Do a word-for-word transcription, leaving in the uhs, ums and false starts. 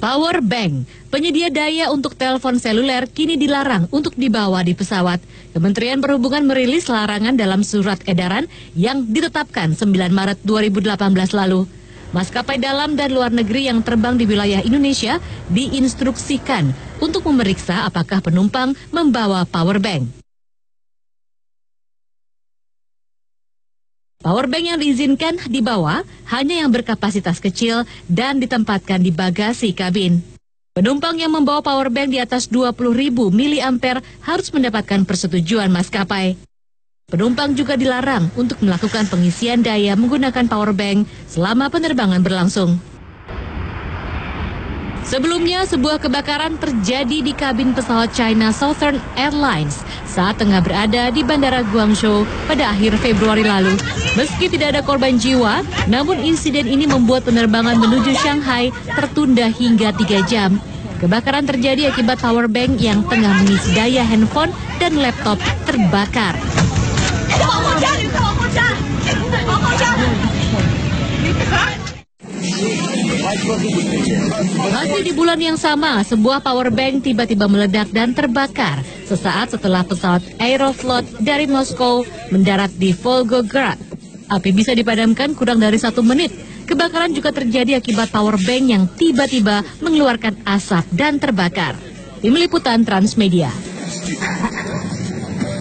Power bank, penyedia daya untuk telepon seluler kini dilarang untuk dibawa di pesawat. Kementerian Perhubungan merilis larangan dalam surat edaran yang ditetapkan sembilan Maret dua ribu delapan belas lalu. Maskapai dalam dan luar negeri yang terbang di wilayah Indonesia diinstruksikan untuk memeriksa apakah penumpang membawa power bank. Powerbank yang diizinkan dibawa hanya yang berkapasitas kecil dan ditempatkan di bagasi kabin. Penumpang yang membawa powerbank di atas dua puluh ribu miliampere harus mendapatkan persetujuan maskapai. Penumpang juga dilarang untuk melakukan pengisian daya menggunakan powerbank selama penerbangan berlangsung. Sebelumnya, sebuah kebakaran terjadi di kabin pesawat China Southern Airlines saat tengah berada di Bandara Guangzhou pada akhir Februari lalu. Meski tidak ada korban jiwa, namun insiden ini membuat penerbangan menuju Shanghai tertunda hingga tiga jam. Kebakaran terjadi akibat powerbank yang tengah mengisi daya handphone dan laptop terbakar. Masih di bulan yang sama, sebuah powerbank tiba-tiba meledak dan terbakar sesaat setelah pesawat Aeroflot dari Moskow mendarat di Volgograd. Api bisa dipadamkan kurang dari satu menit. Kebakaran juga terjadi akibat powerbank yang tiba-tiba mengeluarkan asap dan terbakar. Tim Liputan Transmedia.